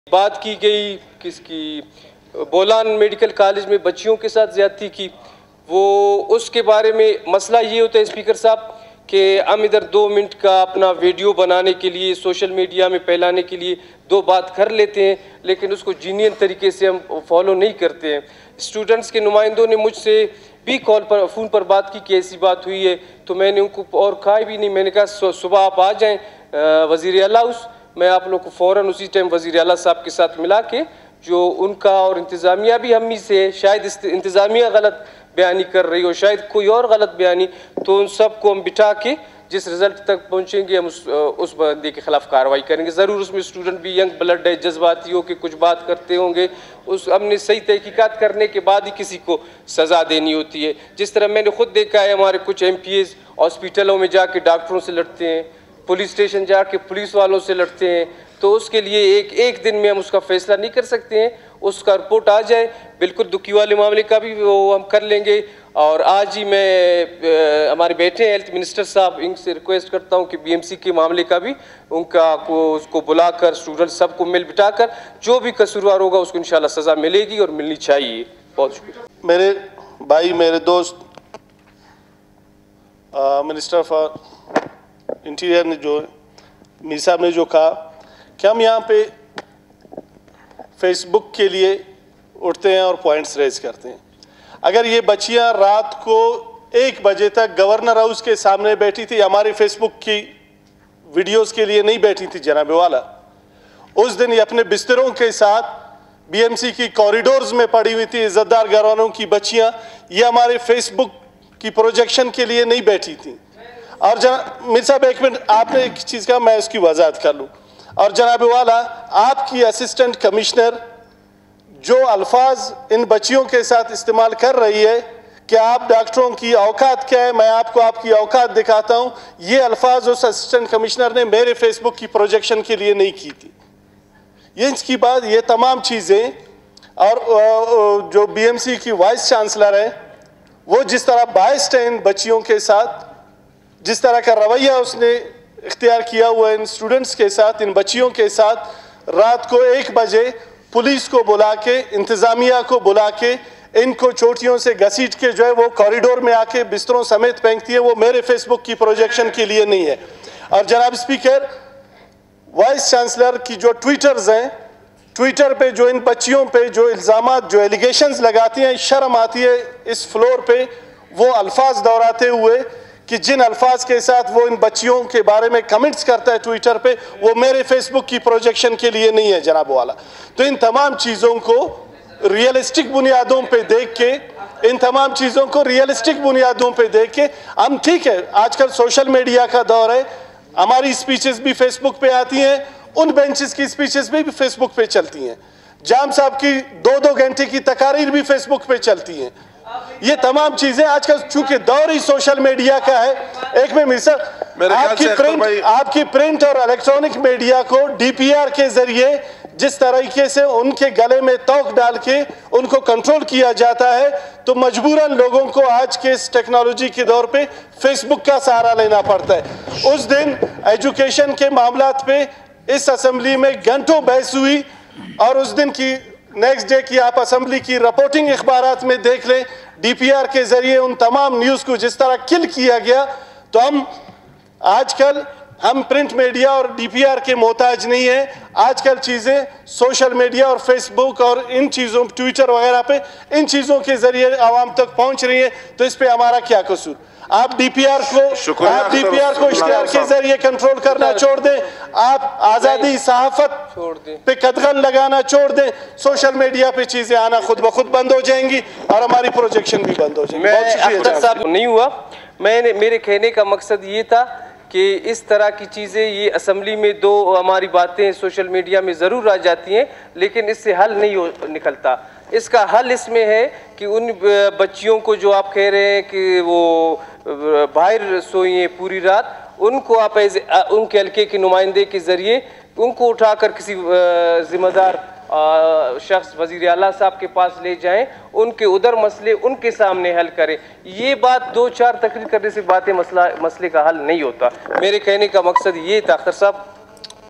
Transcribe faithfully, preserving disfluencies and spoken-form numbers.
बात की गई किसकी, बोलान मेडिकल कॉलेज में बच्चियों के साथ ज़्यादती की, वो उसके बारे में मसला ये होता है स्पीकर साहब कि हम इधर दो मिनट का अपना वीडियो बनाने के लिए सोशल मीडिया में फैलाने के लिए दो बात कर लेते हैं, लेकिन उसको जीनियन तरीके से हम फॉलो नहीं करते हैं। स्टूडेंट्स के नुमाइंदों ने मुझसे भी कॉल पर फ़ोन पर बात की कि ऐसी बात हुई है, तो मैंने उनको और कहा भी नहीं। मैंने कहा सुबह आप आ जाएँ वज़ीर आला हाउस, मैं आप लोग को फ़ौरन उसी टाइम वज़ीर आला साहब के साथ मिला के जो उनका और इंतज़ामिया भी हम ही से है, शायद इंतज़ामिया गलत बयानी कर रही हो, शायद कोई और गलत बयानी, तो उन सबको हम बिठा के जिस रिज़ल्ट तक पहुँचेंगे हम उस उस बंदे के ख़िलाफ़ कार्रवाई करेंगे। ज़रूर उसमें स्टूडेंट भी यंग ब्लड है, जज्बाती हो के कुछ बात करते होंगे, उस हमने सही तहकीकात करने के बाद ही किसी को सज़ा देनी होती है। जिस तरह मैंने खुद देखा है हमारे कुछ एम पी एज़ हॉस्पिटलों में जाके डॉक्टरों से लड़ते हैं, पुलिस स्टेशन जाके पुलिस वालों से लड़ते हैं, तो उसके लिए एक एक दिन में हम उसका फैसला नहीं कर सकते हैं। उसका रिपोर्ट आ जाए, बिल्कुल दुखी वाले मामले का भी वो हम कर लेंगे। और आज ही मैं हमारे बैठे हैं हेल्थ मिनिस्टर साहब, इनसे रिक्वेस्ट करता हूं कि बी एम सी के मामले का भी उनका को उसको बुलाकर स्टूडेंट सबको मिल बिठाकर जो भी कसूरवार होगा उसको इंशाल्लाह सज़ा मिलेगी और मिलनी चाहिए। बहुत शुक्रिया। मेरे भाई, मेरे दोस्त मिनिस्टर फॉर इंटीरियर ने जो मीर साहब ने जो कहा कि हम यहाँ पे फेसबुक के लिए उठते हैं और पॉइंट्स रेज करते हैं। अगर ये बच्चियाँ रात को एक बजे तक गवर्नर हाउस के सामने बैठी थी, हमारी फेसबुक की वीडियोस के लिए नहीं बैठी थी जनाब वाला, उस दिन ये अपने बिस्तरों के साथ बी एम सी की कॉरिडोर्स में पड़ी हुई थी। इज्जतदार घरानों की बच्चियाँ ये हमारे फेसबुक की प्रोजेक्शन के लिए नहीं बैठी थी। और जना मीर साहब एक मिनट, आपने एक चीज़ का मैं उसकी वजाहत कर लूँ। और जनाब वाला, आपकी असिस्टेंट कमिश्नर जो अल्फाज इन बच्चियों के साथ इस्तेमाल कर रही है कि आप डॉक्टरों की औकात क्या है, मैं आपको आपकी औकात दिखाता हूँ, ये अल्फाज उस असिस्टेंट कमिश्नर ने मेरे फेसबुक की प्रोजेक्शन के लिए नहीं की थी। ये इसकी बात, ये तमाम चीज़ें, और जो बी एम सी की वाइस चांसलर है वो जिस तरह बायस्ड है इन बच्चियों के साथ, जिस तरह का रवैया उसने इख्तियार किया हुआ है इन स्टूडेंट्स के साथ, इन बच्चियों के साथ, रात को एक बजे पुलिस को बुला के, इंतज़ामिया को बुला के, इनको चोटियों से घसीट के जो है वो कॉरिडोर में आके बिस्तरों समेत फेंकती है, वो मेरे फेसबुक की प्रोजेक्शन के लिए नहीं है। और जनाब स्पीकर, वाइस चांसलर की जो ट्विटर्स हैं, ट्विटर पे जो इन बच्चियों पे जो इल्ज़ामात, जो एलिगेशंस लगाती हैं, शर्म आती है इस फ्लोर पे वो अल्फाज दोहराते हुए कि जिन अल्फाज के साथ वो इन बच्चियों के बारे में कमेंट्स करता है ट्विटर पे, वो मेरे फेसबुक की प्रोजेक्शन के लिए नहीं है जनाब वाला। तो इन तमाम चीज़ों को रियलिस्टिक बुनियादों पे देख के, इन तमाम चीज़ों को रियलिस्टिक बुनियादों पे देख के हम, ठीक है आजकल सोशल मीडिया का दौर है, हमारी स्पीचेस भी फेसबुक पे आती हैं, उन बेंचेस की स्पीचेस भी, भी फेसबुक पे चलती हैं, जाम साहब की दो दो घंटे की तकारीर भी फेसबुक पे चलती हैं। ये तमाम चीजें आजकल चूंकि दौर ही सोशल मीडिया का है। एक में मिसर आपकी प्रिंट आपकी प्रिंट और इलेक्ट्रॉनिक मीडिया को डी पी आर के जरिए जिस तरीके से उनके गले में तोक डाल के उनको कंट्रोल किया जाता है, तो मजबूरन लोगों को आज के इस टेक्नोलॉजी के दौर पे फेसबुक का सहारा लेना पड़ता है। उस दिन एजुकेशन के मामलात पे इस असेंबली में घंटों बहस हुई, और उस दिन की नेक्स्ट डे की आप असेंबली की रिपोर्टिंग अखबारात में देख लें, डी पी आर के जरिए उन तमाम न्यूज़ को जिस तरह किल किया गया। तो हम आजकल हम प्रिंट मीडिया और डी पी आर के मोहताज नहीं है। आजकल चीज़ें सोशल मीडिया और फेसबुक और इन चीज़ों, ट्विटर वगैरह पे, इन चीज़ों के जरिए आवाम तक पहुंच रही है, तो इस पे हमारा क्या कसूर। आप डी पी आर को आप डी पी आर को इश्तिहार के जरिए कंट्रोल करना छोड़ दें, आप आज़ादी सहाफत पे कदगन लगाना छोड़ दें, सोशल मीडिया पे चीज़ें आना खुद ब खुद बंद हो जाएंगी और हमारी प्रोजेक्शन भी बंद हो जाएगी। मैं साहब नहीं हुआ, मैंने मेरे कहने का मकसद ये था कि इस तरह की चीज़ें ये असेंबली में दो हमारी बातें सोशल मीडिया में ज़रूर आ जाती हैं, लेकिन इससे हल नहीं हो निकलता। इसका हल इसमें है कि उन बच्चियों को जो आप कह रहे हैं कि वो बाहर सोई हैं पूरी रात, उनको आप एज उनके हल्के के नुमाइंदे के ज़रिए उनको उठाकर किसी ज़िम्मेदार शख्स वज़ीर आला साहब के पास ले जाएं, उनके उधर मसले उनके सामने हल करें। ये बात दो चार तकरीर करने से बातें मसला मसले का हल नहीं होता। मेरे कहने का मकसद ये था अख्तर साहब।